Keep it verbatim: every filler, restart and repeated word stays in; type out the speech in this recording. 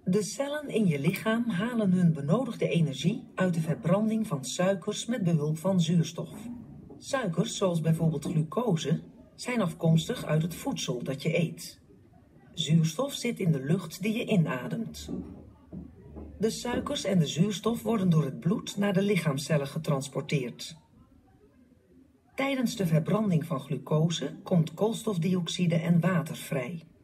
De cellen in je lichaam halen hun benodigde energie uit de verbranding van suikers met behulp van zuurstof. Suikers, zoals bijvoorbeeld glucose, zijn afkomstig uit het voedsel dat je eet. Zuurstof zit in de lucht die je inademt. De suikers en de zuurstof worden door het bloed naar de lichaamcellen getransporteerd. Tijdens de verbranding van glucose komt koolstofdioxide en water vrij.